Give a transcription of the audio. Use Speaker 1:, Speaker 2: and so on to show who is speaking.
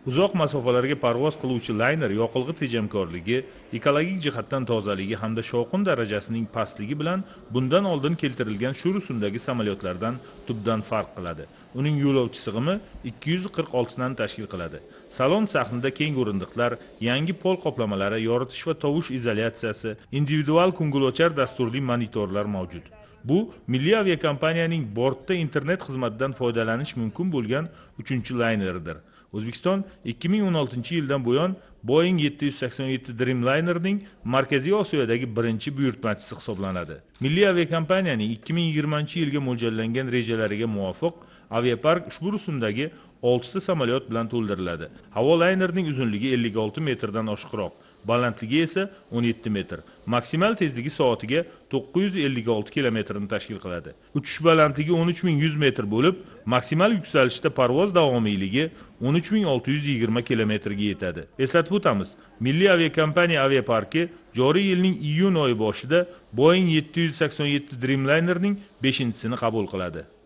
Speaker 1: Uzoq masofalarga parvoz qiluvchi layner yoqilg'i tejamkorligi, ekologik jihatdan tozaligi hamda shovqin darajasining pastligi bilan bundan oldin keltirilgan shu rusumdagi samolyotlardan tubdan farq qiladi. Uning yo'lovchi sig'imi 246 dan tashkil qiladi. Salon sahnida keng o'rindiqlar, yangi pol qoplamalari, yoritish va tovush izolyatsiyasi, individual ko'ngilochar dasturli monitorlar mavjud. Bu milliy aviakompaniyaning bortda internet xizmatidan foydalanish mumkin bo'lgan 3-laynerdir. O'zbekiston 2016-yildan buyon Boeing 787 Dreamliner'ning Markaziy Osiyodagi birinchi buyurtmachisi hisoblanadi. Milliy aviakompaniyaning 2020-yilga mo'ljallangan rejalariga muvofiq aviapark ushbu rusumdagi 6 ta samolyot bilan to'ldiriladi. Havo laynerning uzunligi 56 metrdan oshiqroq, balandligi esa 17 metr. Maksimal tezligi soatiga 956 kilometrni tashkil qiladi. Uchish balandligi 13100 metr bo'lib, maksimal yuksalishda parvoz davomiyligi 13620 kilometrga yetadi. Eslatib o'tamiz, Milliy aviakompaniya aviaparki joriy yilning iyun oyi boshida Boeing 787 Dreamliner'ning 5-sini qabul qiladi.